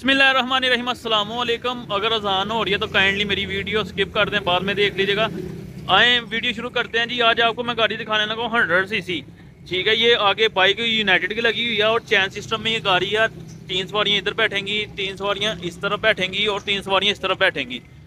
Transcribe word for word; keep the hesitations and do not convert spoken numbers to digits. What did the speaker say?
बिस्मिल्लाहिर्रहमानिर्रहीम, अस्सलाम वालेकुम। अगर अजान हो रही है तो काइंडली मेरी वीडियो स्किप कर दें, बाद में देख लीजिएगा। आए वीडियो शुरू करते हैं जी। आज आपको मैं गाड़ी दिखाने लगा हूँ हंड्रेड सी सी। ठीक है, ये आगे बाइक यूनाइटेड की लगी हुई है और चैन सिस्टम में ये गाड़ी है। तीन सवारियाँ इधर बैठेंगी, तीन सवारियाँ इस तरफ बैठेंगी और तीन सवारियाँ इस तरफ बैठेंगी।